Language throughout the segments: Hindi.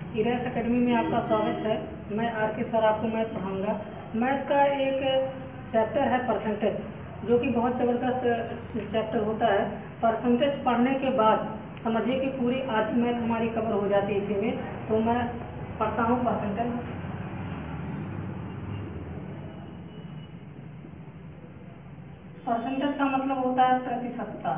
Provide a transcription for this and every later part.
इरेस एकेडमी में आपका स्वागत है। मैं आर के सर आपको मैथ पढ़ाऊँगा। मैथ का एक चैप्टर है परसेंटेज, जो कि बहुत ज़बरदस्त चैप्टर होता है। परसेंटेज पढ़ने के बाद समझिए कि पूरी आधी मैथ हमारी कवर हो जाती है इसी में। तो मैं पढ़ता हूँ परसेंटेज। परसेंटेज का मतलब होता है प्रतिशतता।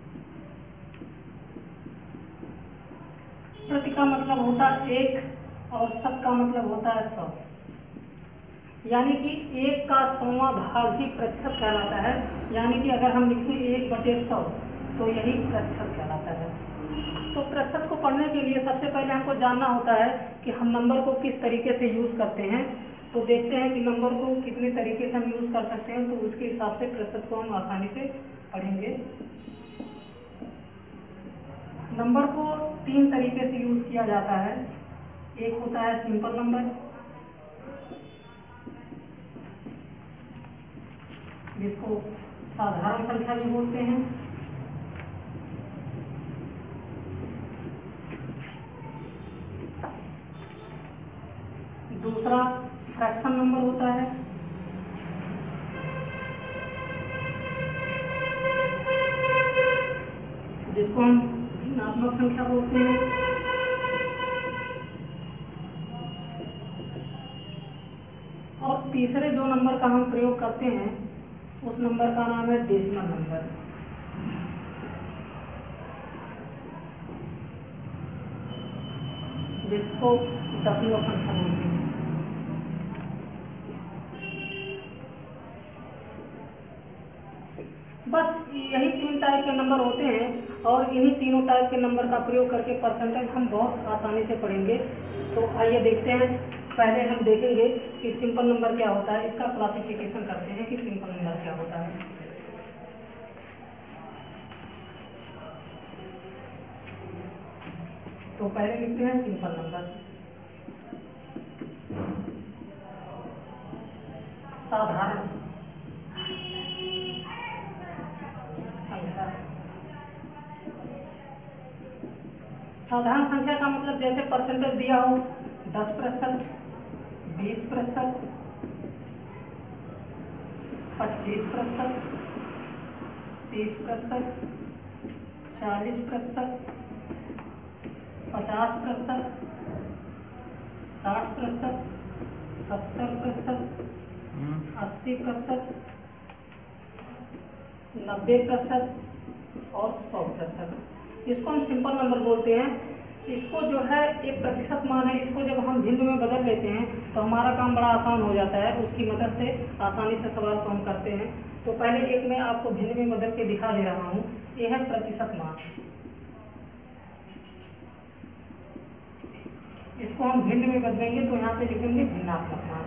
प्रति का मतलब होता है एक और शत का मतलब होता है 100, यानी कि 1 का 100वां भाग ही प्रतिशत कहलाता है। यानी कि अगर हम लिखें 1/100 तो यही प्रतिशत कहलाता है। तो प्रतिशत को पढ़ने के लिए सबसे पहले हमको जानना होता है कि हम नंबर को किस तरीके से यूज़ करते हैं। तो देखते हैं कि नंबर को कितने तरीके से हम यूज़ कर सकते हैं, तो उसके हिसाब से प्रतिशत को हम आसानी से पढ़ेंगे। नंबर को 3 तरीके से यूज़ किया जाता है। एक होता है सिंपल नंबर, जिसको साधारण संख्या भी बोलते हैं। दूसरा फ्रैक्शन नंबर होता है, जिसको हम भिन्नात्मक संख्या बोलते हैं। और तीसरे जो नंबर का हम प्रयोग करते हैं उस नंबर का नाम है डेसिमल नंबर, जिसको दशमलव संख्या बोलते हैं। बस यही 3 टाइप के नंबर होते हैं और इन्हीं तीनों टाइप के नंबर का प्रयोग करके परसेंटेज हम बहुत आसानी से पढ़ेंगे। तो आइए देखते हैं। पहले हम देखेंगे कि सिंपल नंबर क्या होता है। इसका क्लासिफिकेशन करते हैं कि सिंपल नंबर क्या होता है। तो पहले लिखते हैं सिंपल नंबर। साधारण संख्या। साधारण संख्या का मतलब जैसे परसेंटेज दिया हो 10%, 20%, 25%, 30%, 40%, 50%, 60%, 70%, 80%, 90% और 100%। इसको हम सिंपल नंबर बोलते हैं। इसको जो है एक प्रतिशत मान है, इसको जब हम भिन्न में बदल लेते हैं तो हमारा काम बड़ा आसान हो जाता है। उसकी मदद से आसानी से सवाल को हम करते हैं। तो पहले एक मैं आपको भिन्न में बदल के दिखा दे रहा हूँ। यह है प्रतिशत मान। इसको हम भिन्न में बदलेंगे तो यहाँ पे लिखेंगे भिन्नात्मक मान।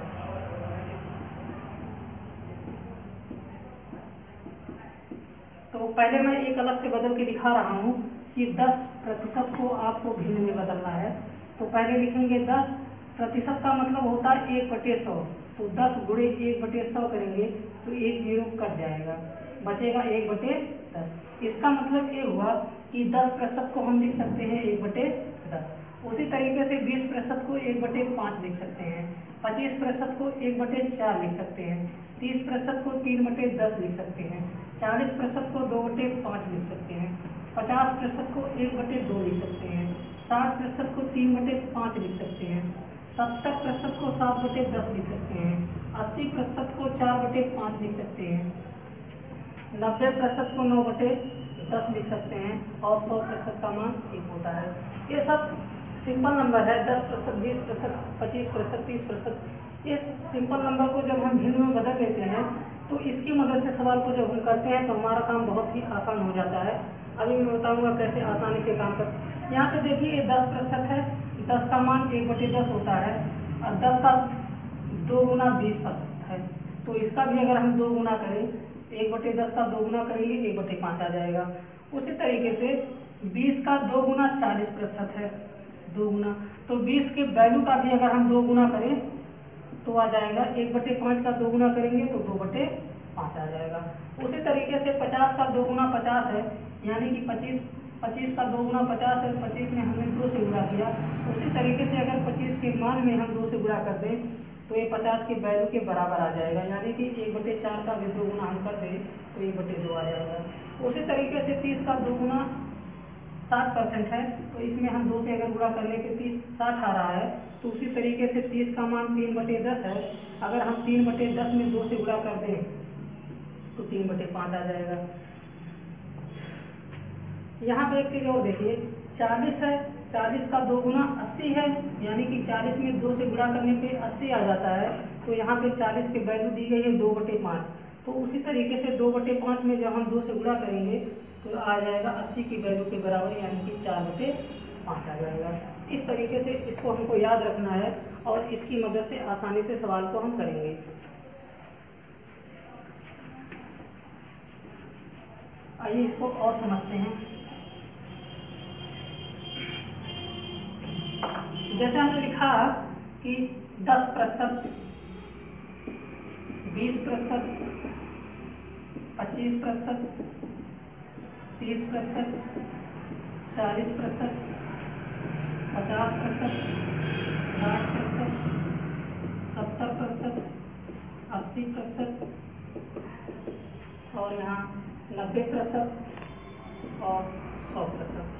तो पहले मैं एक अलग से बदल के दिखा रहा हूँ कि 10% को आपको भिन्न में बदलना है। तो पहले लिखेंगे 10%। का मतलब होता है 1/100। तो 10 गुणे 1/100 करेंगे तो 1 0 कट जाएगा, बचेगा 1/10। इसका मतलब ये हुआ कि 10% को हम लिख सकते हैं 1/10। उसी तरीके से 20% को 1/5 लिख सकते हैं। 25% को 1/4 लिख सकते हैं। 30% को 3/10 लिख सकते हैं। 40% को 2/5 लिख सकते हैं। 50% को 1/2 लिख सकते हैं। 60% को 3/5 लिख सकते हैं। 70% को 7/10 लिख सकते हैं। 80% को 4/5 लिख सकते हैं। 90% को 9/10 लिख सकते हैं और 100% का मान 1 होता है। ये सब सिंपल नंबर है। 10%, 20%, 25%, 30%। इस सिंपल नंबर को जब हम भिन्न में बदल लेते हैं तो इसकी मदद से सवाल को जब हम करते हैं तो हमारा काम बहुत ही आसान हो जाता है। अभी मैं बताऊंगा कैसे आसानी से काम कर। यहाँ पे देखिए ये 10% है। 10 का मान 1/10 होता है और 10 का 2 गुना 20% है। तो इसका भी अगर हम 2 गुना करें, 1/10 का 2 गुना करेंगे 1/5 आ जाएगा। उसी तरीके से 20 का 2 गुना 40% है, 2 गुना। तो 20 के वैल्यू का भी अगर हम 2 गुना करें तो आ जाएगा 1/5 का 2 गुना करेंगे तो 2/5 आ जाएगा। उसी तरीके से 50 का 2 गुना 50 है, यानी कि 25 का 2 गुना 50 है, 25 में हमने 2 से गुणा किया। उसी तरीके से अगर 25 के मान में हम 2 से गुणा कर दें तो ये 50 की वैल्यू के बराबर आ जाएगा, यानी कि 1/4 का भी 2 गुना हम कर दें तो 1/2 आ जाएगा। उसी तरीके से 30 का 2 गुना 60% है, तो इसमें हम 2 से अगर गुणा करने पे 30 60 आ रहा है, तो उसी तरीके से 30 का मान 3/10 है। अगर हम 3/10 में 2 से गुणा कर दें तो 3/5 आ जाएगा। यहाँ पे एक चीज़ और देखिए, 40 है, 40 का 2 गुना 80 है, यानी कि 40 में 2 से गुणा करने पे 80 आ जाता है। तो यहाँ पे 40 की वैल्यू दी गई है 2/5, तो उसी तरीके से 2/5 में जब हम 2 से गुणा करेंगे तो आ जाएगा 80 की वैल्यू के बराबर, यानी कि 4/5 आ जाएगा। इस तरीके से इसको हमको याद रखना है और इसकी मदद से आसानी से सवाल को हम करेंगे। आइए इसको और समझते हैं। जैसे हमने लिखा कि 10%, 20%, 25%, 30%, 40%, 50%, 60%, 70%, 80% और यहाँ 90% और 100%।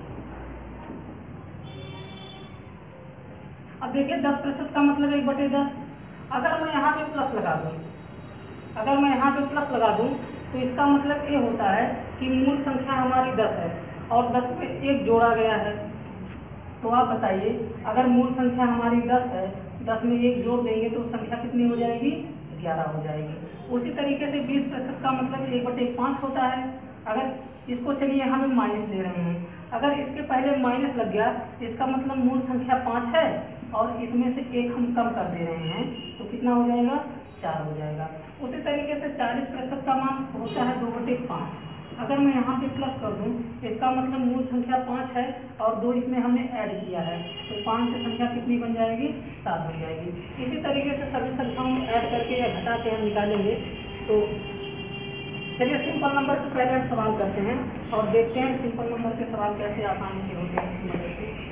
अब देखिए 10% का मतलब 1/10। अगर मैं यहाँ पे प्लस लगा दूँ, अगर मैं यहाँ पे प्लस लगा दूँ तो इसका मतलब ये होता है कि मूल संख्या हमारी 10 है और 10 पे 1 जोड़ा गया है। तो आप बताइए, अगर मूल संख्या हमारी 10 है, 10 में 1 जोड़ देंगे तो संख्या कितनी हो जाएगी? 11 हो जाएगी। उसी तरीके से 20% का मतलब 1/5 होता है। अगर इसको चलिए यहाँ पे माइनस ले रहे हैं, अगर इसके पहले माइनस लग गया इसका मतलब मूल संख्या 5 है और इसमें से 1 हम कम कर दे रहे हैं, तो कितना हो जाएगा? 4 हो जाएगा। उसी तरीके से 40% का मान होता है 2/5। अगर मैं यहाँ पे प्लस कर दूँ इसका मतलब मूल संख्या 5 है और 2 इसमें हमने ऐड किया है, तो 5 से संख्या कितनी बन जाएगी? 7 बन जाएगी। इसी तरीके से सभी संख्याओं में ऐड करके या घटा के हम निकालेंगे। तो चलिए सिंपल नंबर के पहले हम सवाल करते हैं और देखते हैं सिंपल नंबर के सवाल कैसे आसानी से होते हैं इसकी मदद से।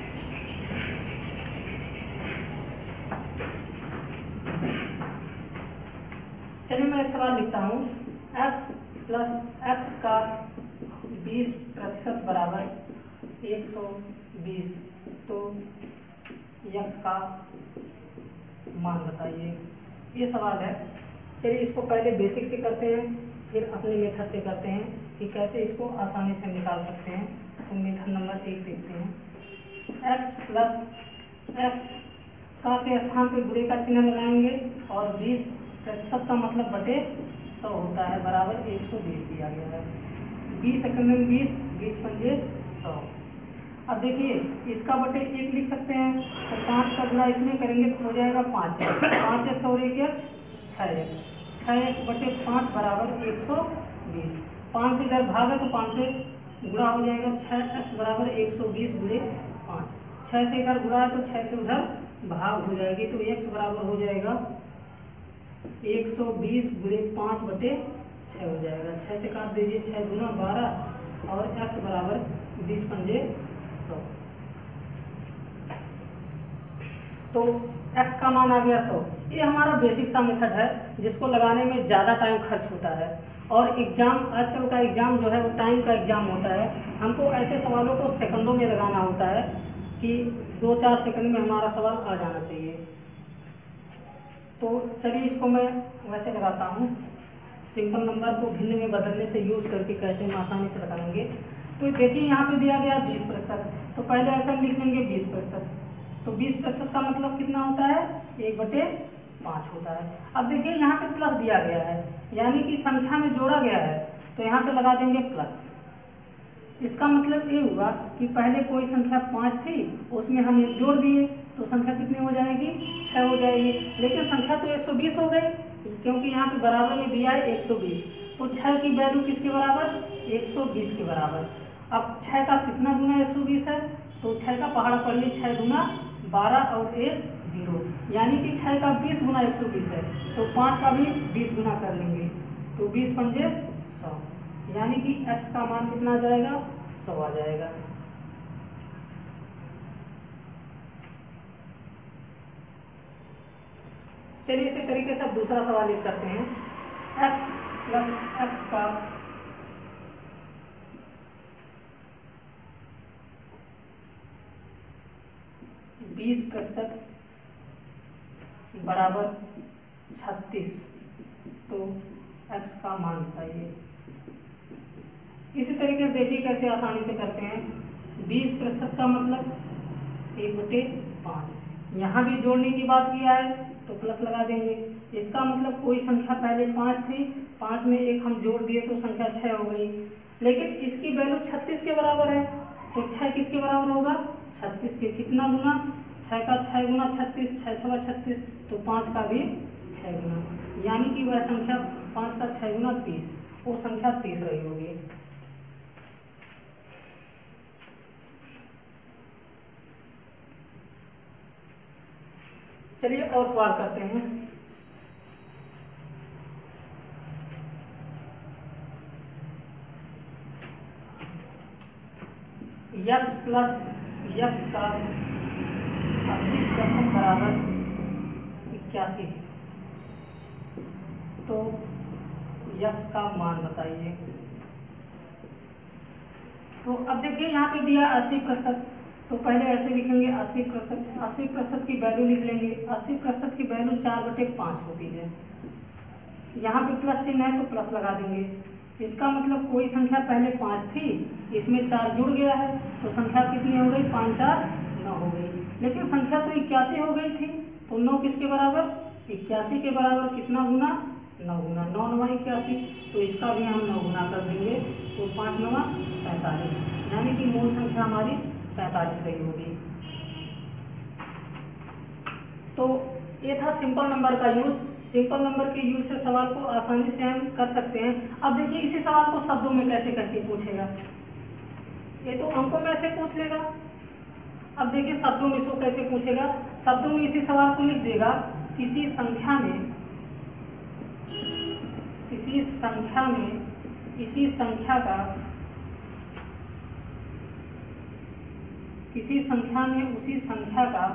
चलिए मैं एक सवाल लिखता हूँ, x प्लस x का 20% बराबर 120, तो x का मान बताइए। ये सवाल है। चलिए इसको पहले बेसिक से करते हैं, फिर अपने मेथड से करते हैं कि कैसे इसको आसानी से निकाल सकते हैं। तो मेथड नंबर 1 देखते हैं। x प्लस x का के स्थान पे गुणे का चिन्ह लगाएंगे और 20% का मतलब बटे 100 होता है, बराबर 120 दिया गया है। 20 सेकंड में 20, 20 पंजे 100। अब देखिए इसका बटे 1 लिख सकते हैं, तो 5 का गुणा इसमें करेंगे तो हो जाएगा 5x, 5x और 1x 6x, 6x बटे 5 बराबर 120। 5 से इधर भाग है तो 5 से गुणा हो जाएगा, 6x बराबर 120 गुणे 5। 6 से इधर गुणा है तो 6 से उधर भाग हो जाएगी, तो x बराबर हो जाएगा 120 गुणे 5 बटे 6 हो जाएगा। 6 से काट दीजिए, 6 गुना 12 और x बराबर 20 पंजे 100। तो x का मान आ गया 100। ये हमारा बेसिक सा मेथड है जिसको लगाने में ज़्यादा टाइम खर्च होता है और एग्जाम, आजकल का एग्जाम जो है वो टाइम का एग्जाम होता है। हमको ऐसे सवालों को सेकंडों में लगाना होता है कि 2-4 सेकंड में हमारा सवाल आ जाना चाहिए। तो चलिए इसको मैं वैसे लगाता हूँ, सिंपल नंबर को भिन्न में बदलने से यूज करके कैसे हम आसानी से लगाएंगे। तो देखिए यहाँ पे दिया गया 20%, तो पहले ऐसा हम लिख लेंगे 20%। तो 20% का मतलब कितना होता है? 1/5 होता है। अब देखिए यहाँ पे प्लस दिया गया है, यानी कि संख्या में जोड़ा गया है, तो यहाँ पे लगा देंगे प्लस। इसका मतलब ये हुआ कि पहले कोई संख्या 5 थी, उसमें हम 1 जोड़ दिए तो संख्या कितनी हो जाएगी? 6 हो जाएगी। लेकिन संख्या तो 120 हो गई, क्योंकि यहाँ पे बराबर में दिया है 120, तो 6 की वैल्यू किसके बराबर? 120 के बराबर। अब 6 का कितना गुना 120 है? तो 6 का पहाड़ा पढ़िए, 6 गुना 12 और 1 0, यानी कि 6 का 20 गुना 120 है, तो 5 का भी 20 गुना कर लेंगे, तो 20 पंजे 100, यानी कि x का मान कितना आ जाएगा? 100 आ जाएगा। चलिए इसी तरीके से अब दूसरा सवाल लिख करते हैं। x प्लस एक्स का 20% बराबर 36, तो x का मान बताइए। इसी तरीके से देखिए कैसे आसानी से करते हैं। 20% का मतलब 1/5, यहाँ भी जोड़ने की बात किया है तो प्लस लगा देंगे। इसका मतलब कोई संख्या पहले 5 थी, 5 में 1 हम जोड़ दिए तो संख्या 6 हो गई, लेकिन इसकी वैल्यू 36 के बराबर है, तो 6 किसके बराबर होगा? 36 के। कितना गुना? 6 का 6 गुना 36, 6 6 36, तो 5 का भी 6 गुना, यानी कि वह संख्या 5 का 6 गुना 30, वो संख्या 30 रही होगी। चलिए और सवाल करते हैं। x प्लस x का 80% बराबर 81, तो x का मान बताइए। तो अब देखिए यहाँ पे दिया 80%, तो पहले ऐसे लिखेंगे 80% की वैल्यू लिख लेंगे। 80% की वैल्यू 4/5 होती है। यहाँ पे प्लस चिन्ह है तो प्लस लगा देंगे। इसका मतलब कोई संख्या पहले 5 थी, इसमें 4 जुड़ गया है, तो संख्या कितनी हो गई? 5 4 9 हो गई। लेकिन संख्या तो 81 हो गई थी, तो 9 किसके बराबर? 81 के बराबर। कितना गुना? 9 गुना। 9 9 81, तो इसका भी हम 9 गुना कर देंगे, तो 5 9 45, यानी कि मूल संख्या हमारी 45 रही होगी। तो ये था सिंपल नंबर का यूज। सिंपल नंबर के यूज से सवाल को आसानी से हम कर सकते हैं। अब देखिए इसी सवाल को शब्दों में कैसे करके पूछेगा। ये तो अंकों में ऐसे पूछ लेगा। अब देखिए शब्दों में इसको कैसे पूछेगा। शब्दों में इसी सवाल को लिख देगा, किसी संख्या में इसी संख्या का किसी संख्या में उसी संख्या का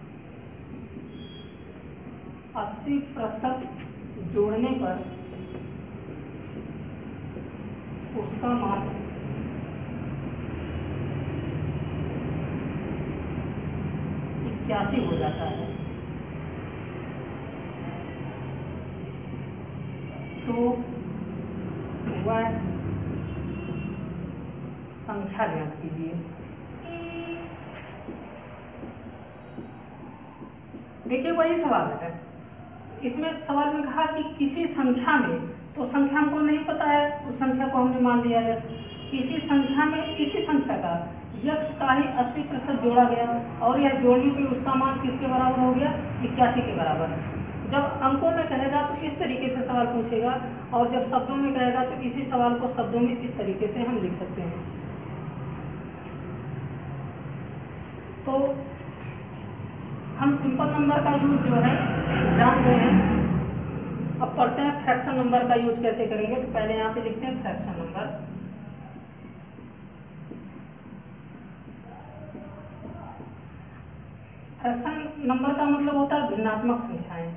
80% जोड़ने पर उसका मान 81 हो जाता है। तो वह संख्या ज्ञात कीजिए। देखिए वही सवाल है। इसमें सवाल में कहा कि किसी संख्या में, तो संख्या हमको नहीं पता है, उस संख्या को हमने मान लिया है। किसी संख्या में इसी संख्या का x का ही 80% जोड़ा गया, और यह जोड़ने पे उसका मान किसके बराबर हो गया? 81 के बराबर। जब अंकों में कहेगा तो इस तरीके से सवाल पूछेगा, और जब शब्दों में कहेगा तो इसी सवाल को शब्दों में इस तरीके से हम लिख सकते हैं। तो हम सिंपल नंबर का यूज जो है जान गए हैं। अब पढ़ते हैं फ्रैक्शन नंबर का यूज कैसे करेंगे। तो पहले यहाँ पे लिखते हैं फ्रैक्शन नंबर। फ्रैक्शन नंबर का मतलब होता है भिन्नात्मक संख्याएं।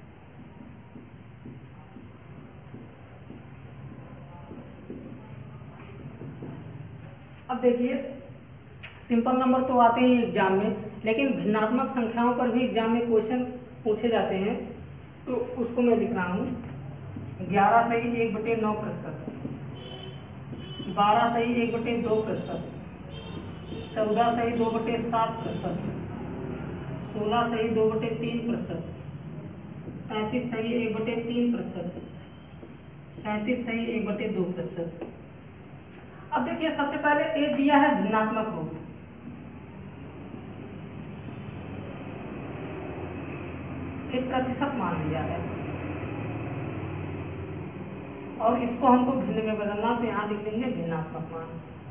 अब देखिए सिंपल नंबर तो आते ही एग्जाम में, लेकिन भिन्नात्मक संख्याओं पर भी एग्जाम में क्वेश्चन पूछे जाते हैं। तो उसको मैं लिख रहा हूँ 11 सही 1/9%, 12 सही 1/2%, 14 सही 2/7%, 16 सही 2/3%, 33 सही 1/3%, 37 सही 1/2%। अब देखिए सबसे पहले ए दिया है भिन्नात्मक रूप। एक प्रतिशत मान लिया है, और इसको हमको भिन्न में बदलना, तो यहां लिख देंगे भिन्नात्मक मान।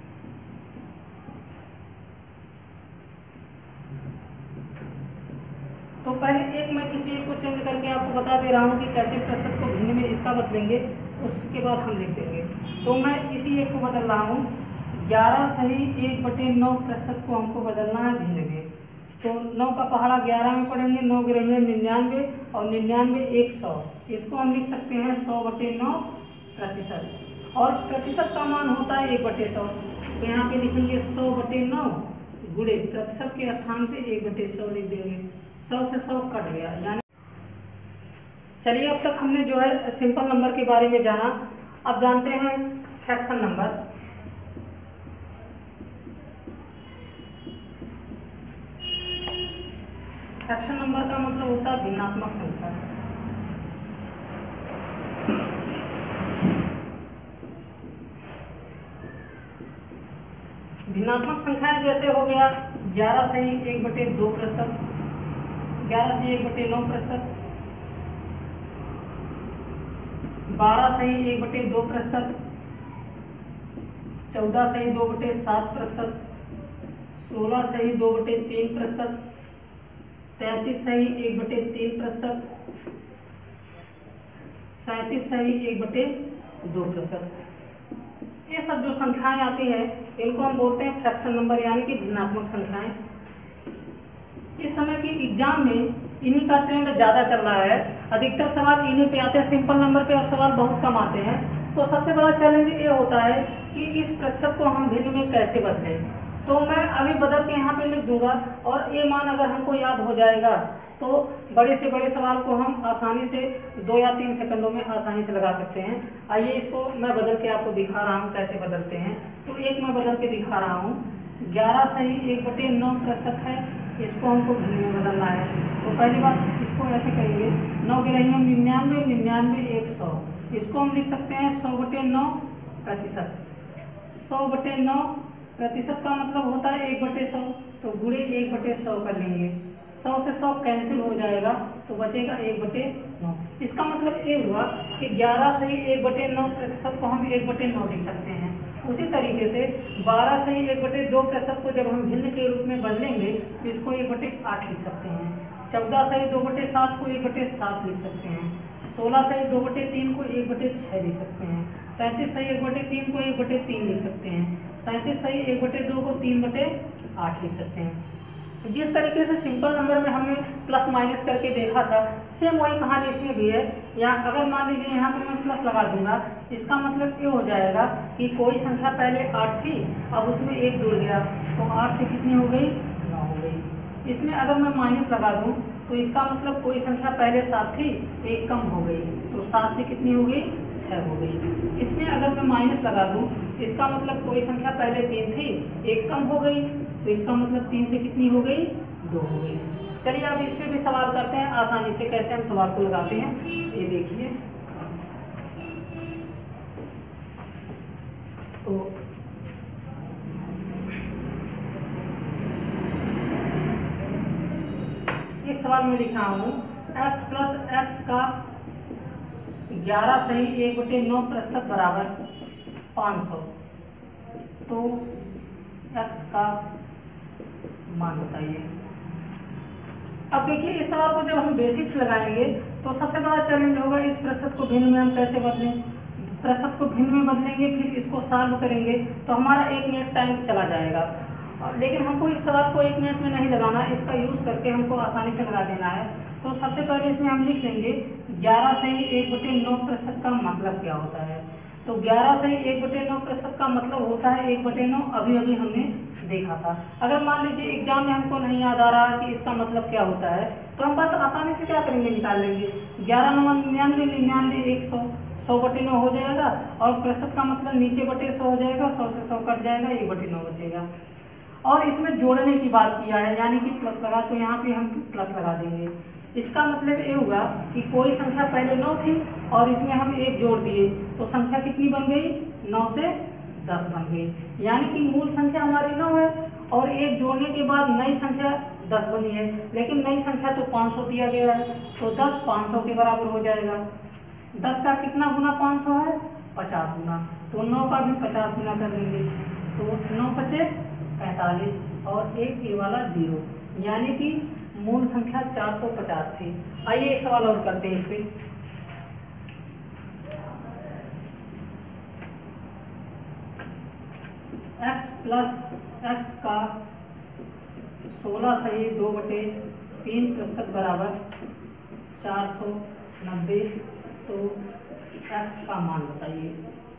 तो पहले एक मैं किसी एक को चेंज करके आपको बता दे रहा हूं कि कैसे प्रतिशत को भिन्न में इसका बदलेंगे, उसके बाद हम लिख देंगे। तो मैं इसी एक को बदल रहा हूं 11 सही 1/9 को हमको बदलना है भिन्न में। तो 9 का पहाड़ा 11 में पढ़ेंगे, 9 गिरेंगे 99 और 99 100। इसको हम लिख सकते हैं 100/9%। और प्रतिशत का मान होता है 1/100। तो यहाँ पे लिखेंगे 100/9 गुणे प्रतिशत के स्थान पे 1/100 लिख देंगे। 100 से 100 कट गया। यानी चलिए, अब तक हमने जो है सिंपल नंबर के बारे में जाना। अब जानते हैं फ्रैक्शन नंबर। फ्रैक्शन नंबर का मतलब होता है भिन्नात्मक संख्या। भिन्नात्मक संख्याएं जैसे हो गया 11 सही 1/2%, 11 सही 1/9%, 12 सही 1/2%, 14 सही 2/7%, 16 सही 2/3%, 33 सही 1/3%, 37 सही 1/2%। ये सब जो संख्याएं आती हैं इनको हम बोलते हैं फ्रैक्शन नंबर, यानी कि भिन्नात्मक संख्याएं। इस समय की एग्जाम में इन्हीं का ट्रेंड ज्यादा चल रहा है। अधिकतर सवाल इन्हीं पे आते हैं। सिंपल नंबर पे अब सवाल बहुत कम आते हैं। तो सबसे बड़ा चैलेंज ये होता है कि इस प्रतिशत को हम भिन्न में कैसे बदलें। तो मैं अभी बदल के यहाँ पे लिख दूंगा और ये मान अगर हमको याद हो जाएगा तो बड़े से बड़े सवाल को हम आसानी से 2 या 3 सेकंडों में आसानी से लगा सकते हैं। आइए इसको मैं बदल के आपको दिखा रहा हूँ कैसे बदलते हैं। तो एक मैं बदल के दिखा रहा हूँ। 11 सही 1/9% है, इसको हमको भिन्न में बदलना है। तो पहली बात इसको ऐसे करेंगे, 9 गिरेंगे 99, 99 100। इसको हम लिख सकते हैं 100/9%। 100/9% का मतलब होता है 1/100। तो गुणे 1/100 कर लेंगे। 100 से 100 कैंसिल हो जाएगा तो बचेगा 1/9। इसका मतलब ये हुआ कि 11 सही 1/9% को हम 1/9 लिख सकते हैं। उसी तरीके से 12 सही 1/2% को जब हम भिन्न के रूप में बदलेंगे तो इसको 1/8 लिख सकते हैं। 14 सही 2/7 को 1/7 लिख सकते हैं। 16 सही 2/3 को 1/6 लिख सकते हैं। 33 सही 1/3 को 1/3 लिख सकते हैं। 37 सही 1/2 को 3/8 लिख सकते हैं। जिस तरीके से सिंपल नंबर में हमने प्लस माइनस करके देखा था, सेम वही कहानी इसमें भी है। या अगर मान लीजिए यहाँ पे मैं प्लस लगा दूंगा, इसका मतलब ये हो जाएगा कि कोई संख्या पहले 8 थी, अब उसमें 1 जुड़ गया, तो 8 से कितनी हो गई, 9 हो गई। इसमें अगर मैं माइनस लगा दूं तो इसका मतलब कोई संख्या पहले 7 थी, 1 कम हो गई, तो 7 से कितनी हो गई, 6 हो गई। इसमें अगर मैं माइनस लगा दूं इसका मतलब कोई संख्या पहले 3 थी, 1 कम हो गई, तो इसका मतलब 3 से कितनी हो गई, 2 हो गई। चलिए अब इस पे भी सवाल करते हैं आसानी से, कैसे हम सवाल को लगाते हैं ये देखिए। तो एक सवाल में लिखा हूं, x प्लस x का 11 सही 1/9% बराबर 500। तो x का मान बताइए। अब देखिए इस सवाल को जब हम बेसिक्स लगाएंगे तो सबसे बड़ा चैलेंज होगा इस प्रतिशत को भिन्न में हम कैसे बदलें। प्रतिशत को भिन्न में बदलेंगे, फिर इसको सॉल्व करेंगे तो हमारा 1 मिनट टाइम चला जाएगा। लेकिन हमको इस सवाल को 1 मिनट में नहीं लगाना, इसका यूज करके हमको आसानी से लगा देना है। तो सबसे पहले इसमें हम लिख लेंगे 11 सही 1/9% का मतलब क्या होता है। तो 11 सही 1/9% का मतलब होता है 1/9। अभी अभी हमने देखा था। अगर मान लीजिए एग्जाम में हमको नहीं याद आ रहा कि इसका मतलब क्या होता है, तो हम बस आसानी से क्या करेंगे, निकाल लेंगे। 11 9 99, 99 100, 100/9 हो जाएगा। और प्रतिशत का मतलब नीचे बटे 100 हो जाएगा, 100 से 100 कट जाएगा, 1/9 बचेगा। और इसमें जोड़ने की बात किया है, यानी कि प्लस लगा, तो यहाँ पे हम प्लस लगा देंगे। इसका मतलब ये हुआ कि कोई संख्या पहले 9 थी और इसमें हम 1 जोड़ दिए, तो संख्या कितनी बन गई, 9 से 10 बन गई। यानी कि मूल संख्या हमारी 9 है और 1 जोड़ने के बाद नई संख्या 10 बनी है। लेकिन नई संख्या तो 500 दिया गया है, तो 10 500 के बराबर हो जाएगा। 10 का कितना गुना 500 है, 50 गुना। तो 9 का भी 50 गुना कर लेंगे, तो 9 बचे 45 और 1 ये वाला 0, यानी कि मूल संख्या 450 थी। आइए एक सवाल और करते हैं इस पे। x प्लस x का 16 सही 2/3% बराबर 490। तो x का मान बताइए।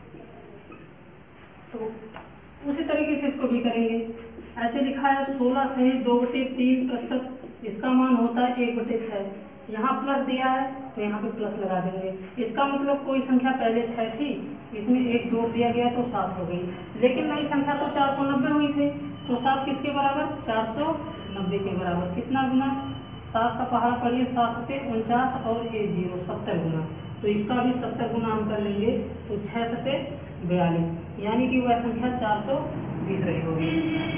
तो उसी तरीके से इसको भी करेंगे। ऐसे लिखा है 16 सही 2/3%, इसका मान होता है 1/6। यहाँ प्लस दिया है तो यहाँ पे प्लस लगा देंगे। इसका मतलब कोई संख्या पहले 6 थी, इसमें 1 जोड़ दिया गया तो 7 हो गई, लेकिन नई संख्या तो 490 हुई थी। तो 7 किसके बराबर? 490 के बराबर। कितना गुना? 7 का पहाड़ा पढ़िए, 7 सते 49 और 1 0 70 गुना। तो इसका भी 70 गुना हम कर लेंगे तो 6 सते 42, यानी कि वह संख्या 420 रही होगी।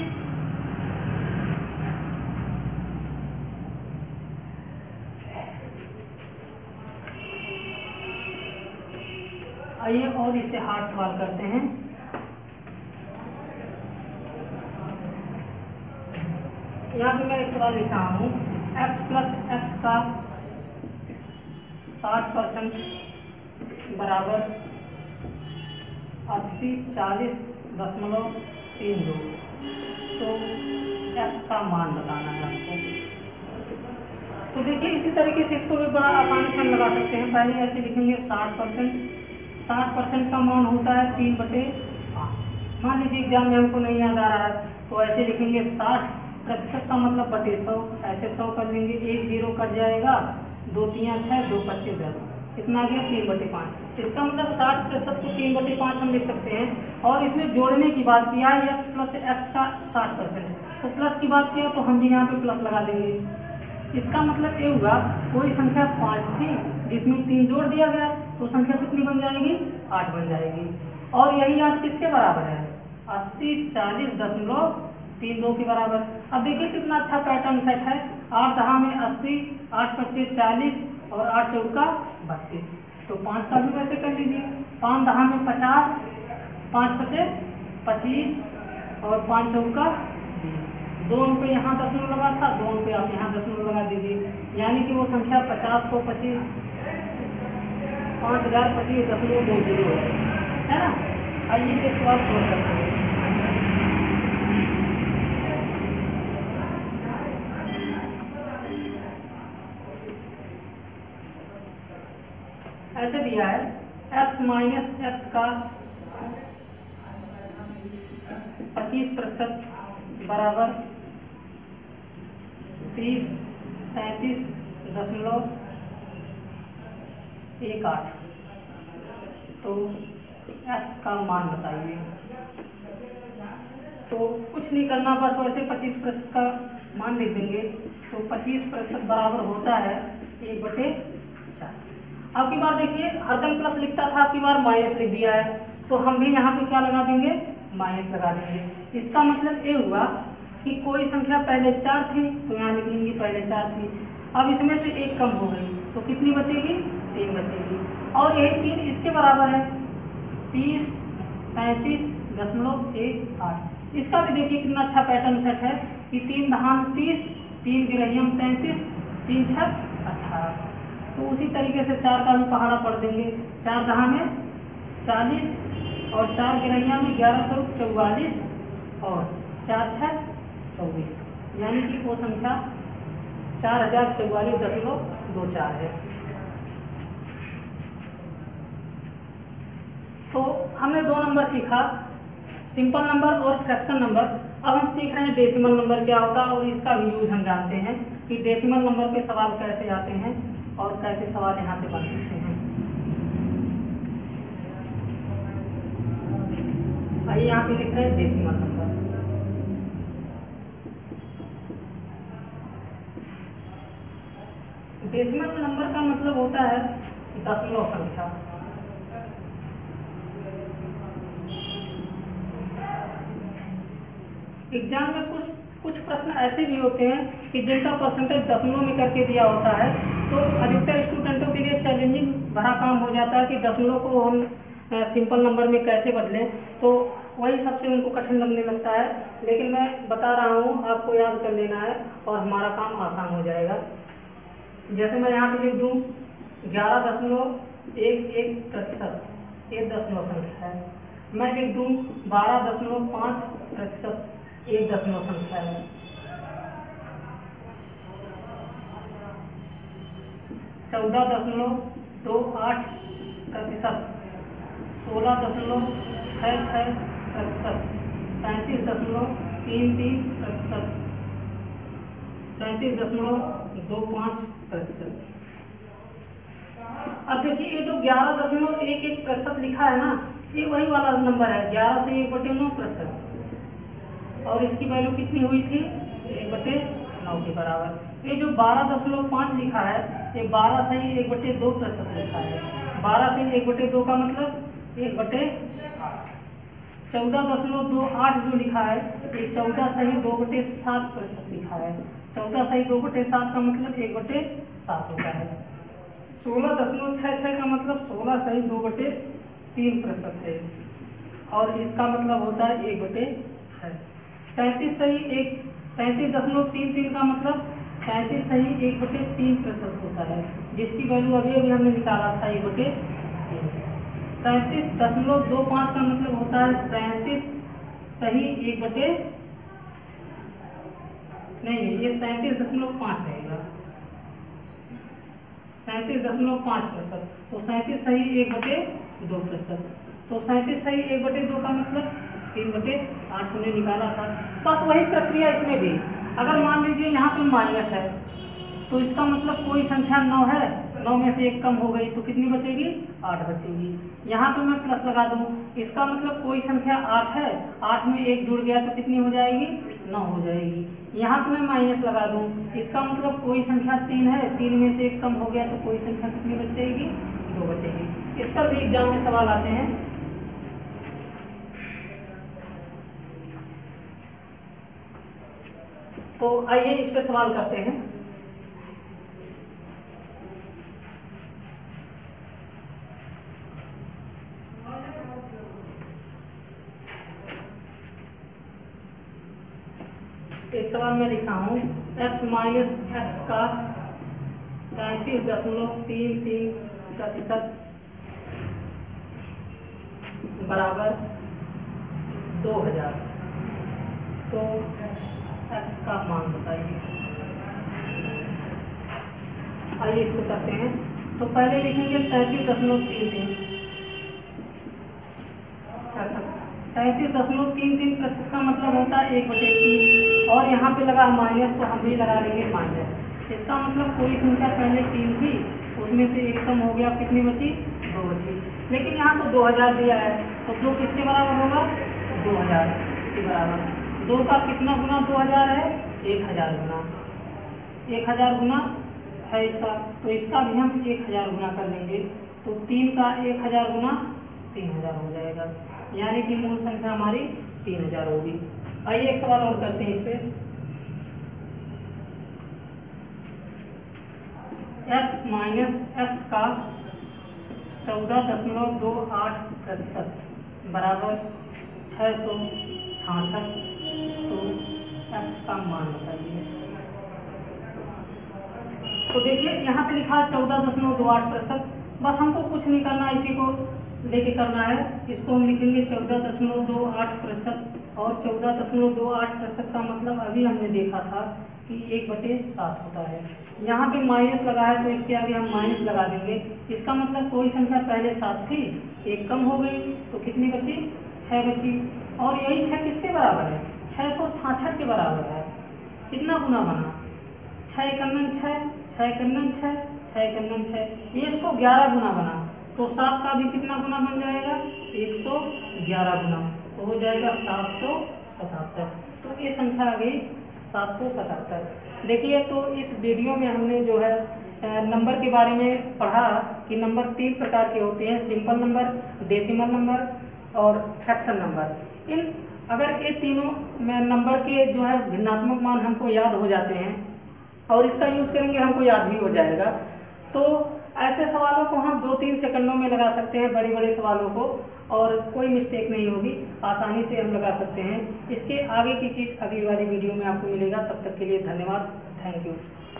आइए और इससे हार्ड सवाल करते हैं। यहाँ पे मैं एक सवाल लिख रहा हूँ, x प्लस x का 60% बराबर 80 40.32। तो x का मान बताना है आपको। तो देखिए इसी तरीके से इसको भी बड़ा आसानी से हम लगा सकते हैं। पहले ऐसे लिखेंगे 60% का मान होता है 3/5। मान लीजिए एग्जाम में हमको नहीं याद आ रहा है तो ऐसे लिखेंगे 60% का मतलब बटे 100। ऐसे 100 कर लेंगे, 1 0 कट जाएगा, 2 3 6 2 25 10, कितना आ गया? 3/5। इसका मतलब 60% को 3/5 हम लिख सकते हैं। और इसमें जोड़ने की बात किया है x प्लस x का 60%, तो प्लस की बात किया तो हम भी यहाँ पे प्लस लगा देंगे। इसका मतलब ये हुआ कोई संख्या 5 थी जिसमें 3 जोड़ दिया गया तो संख्या कितनी बन जाएगी? 8 बन जाएगी। और यही 8 किसके बराबर है? 80 40.32 के बराबर। अब देखिए कितना अच्छा पैटर्न सेट है। 8 दहा में 80, 8 25 40 और 8 चौका 32। तो 5 का भी वैसे कर लीजिए। 5 दहा में 50, 5 25 25 और 5 चौका 20। 2 रुपये यहाँ दशमलव लगा था, 2 रुपये आप यहाँ दशमलव लगा दीजिए, यानी कि वो संख्या 50,125 5025.20 है ना। आइए एक सवाल और करते हैं। ऐसे दिया है x माइनस x का 25% बराबर 30.33.18। तो x का मान बताइए। तो कुछ नहीं करना, बस वैसे 25% का मान लिख देंगे। तो 25% बराबर होता है 1/4। अब की बार देखिए हरदम प्लस लिखता था, अब की बार माइनस लिख दिया है, तो हम भी यहाँ पे क्या लगा देंगे? माइनस लगा देंगे। इसका मतलब ये हुआ कि कोई संख्या पहले 4 थी तो यहाँ लिख लेंगे पहले 4 थी। अब इसमें से 1 कम हो गई तो कितनी बचेगी? 3 बचेगी। और यही 3 इसके बराबर है 30.33.18। इसका भी देखिए कितना अच्छा पैटर्न सेट है कि 3 दहाम 30, 3 गिरहियम 33, 3 छक 18। तो उसी तरीके से 4 का भी पहाड़ा पढ़ देंगे। 4 दहा में 40 और 4 गिरहिया में 11 चौक 44 और 4 छक 24, यानी कि वो संख्या 4044.24 है। तो हमने 2 नंबर सीखा, सिंपल नंबर और फ्रैक्शन नंबर। अब हम सीख रहे हैं डेसिमल नंबर क्या होता है और इसका भी यूज हम जानते हैं कि डेसिमल नंबर के सवाल कैसे आते हैं और कैसे सवाल यहाँ से बन सकते हैं। आइए यहाँ पे लिख रहे हैं डेसिमल नंबर। डेसिमल नंबर का मतलब होता है दशमलव संख्या। एग्जाम में कुछ प्रश्न ऐसे भी होते हैं कि जिनका परसेंटेज दशमलव में करके दिया होता है, तो अधिकतर स्टूडेंटों के लिए चैलेंजिंग भरा काम हो जाता है कि दशमलव को हम सिंपल नंबर में कैसे बदलें। तो वही सबसे उनको कठिन लगने लगता है, लेकिन मैं बता रहा हूँ आपको याद कर लेना है और हमारा काम आसान हो जाएगा। जैसे मैं यहाँ पे लिख दूँ 11.11%, एक दशमलव संख्या है। मैं लिख दूं 12.5% एक दशमलव संख्या है। 14.28%, 16.66%, 35.33%, 37.25%। अब देखिए ये जो 11.11% लिखा है ना, ये वही वाला नंबर है, 11 से 1/9%। और इसकी वैल्यू कितनी हुई थी? 1/9 के बराबर। ये जो 12.5 लिखा है, ये 12 से 1/2% लिखा है। 12 से 1/2 का मतलब 1/8। 14.28 जो लिखा है, ये 14 से 2/7% लिखा है। 14 से 2/7 का मतलब 1/7 होता है। 16.66 का मतलब 16 से 2/3% है, और इसका मतलब होता है 1/6। 35.33 का मतलब 35 से 1/3% होता है, जिसकी वैल्यू अभी अभी हमने निकाला था 1/3। 37.25 का मतलब होता है 37 सही 1/, नहीं ये 37.5 रहेगा, 37.5%। तो 37 सही 1/2%। तो 37 सही 1/2 का मतलब 3/8 हमने निकाला था। बस वही प्रक्रिया इसमें भी। अगर मान लीजिए यहाँ पे माइनस है, तो इसका मतलब कोई संख्या 9 है, 9 में से 1 कम हो गई तो कितनी बचेगी? 8 बचेगी। यहाँ पे मैं प्लस लगा दूँ, इसका मतलब कोई संख्या 8 है, 8 में 1 जुड़ गया तो कितनी हो जाएगी? 9 हो जाएगी। यहाँ पे मैं माइनस लगा दूँ, इसका मतलब कोई संख्या 3 है, 3 में से 1 कम हो गया तो कोई संख्या कितनी बचेगी? 2 बचेगी। इस पर भी एग्जाम में सवाल आते हैं। तो आइए इस पे सवाल करते हैं। एक सवाल में लिखा हूं x माइनस एक्स का 33.33% बराबर 2000। तो x का मान बताइए। आइए इसको करते हैं। तो पहले लिखेंगे 33.33% का मतलब होता है 1/3, और यहाँ पे लगा माइनस तो हम भी लगा देंगे माइनस। इसका मतलब कोई संख्या पहले 3 थी, उसमें से 1 कम हो गया, कितनी बची? 2 बची। लेकिन यहाँ तो 2000 दिया है, तो 2 किसके बराबर होगा? 2000 के बराबर। 2 का कितना गुना 2000 है? 1000 गुना। 1000 गुना है इसका, तो इसका भी हम 1000 गुना कर लेंगे। तो 3 का 1000 गुना 3000 हो जाएगा, यानी कि मूल संख्या हमारी 3000 होगी। आइए एक सवाल और करते हैं इस पे। x माइनस एक्स का 14.28% बराबर 666। तो x का मान बताइए। तो देखिए यहाँ पे लिखा 14.28%। बस हमको कुछ नहीं करना, इसी को लेके करना है। इसको हम लिखेंगे 14.28%, और 14.28% का मतलब अभी हमने देखा था कि 1/7 होता है। यहाँ पे माइनस लगा है तो इसके आगे हम माइनस लगा देंगे। इसका मतलब कोई संख्या पहले 7 थी, 1 कम हो गई तो कितनी बची? 6 बची। और यही 6 किसके बराबर है? 666 के बराबर है। कितना गुना बना? 6 एकन्नन 6, 6 एकन्नन 6, 6 एकन्नन 6, 111 गुना बना। तो 7 का भी कितना गुना बन जाएगा? 111 गुना, तो हो जाएगा 777। तो ये संख्या आ गई 777। देखिए, तो इस वीडियो में हमने जो है नंबर के बारे में पढ़ा कि नंबर 3 प्रकार के होते हैं, सिंपल नंबर, डेसिमल नंबर और फ्रैक्शन नंबर। इन अगर ये तीनों नंबर के जो है भिन्नात्मक मान हमको याद हो जाते हैं और इसका यूज करेंगे हमको याद भी हो जाएगा। तो ऐसे सवालों को हम 2-3 सेकंडों में लगा सकते हैं, बड़े बड़े सवालों को, और कोई मिस्टेक नहीं होगी, आसानी से हम लगा सकते हैं। इसके आगे की चीज़ अगली वाली वीडियो में आपको मिलेगा। तब तक के लिए धन्यवाद। Thank you.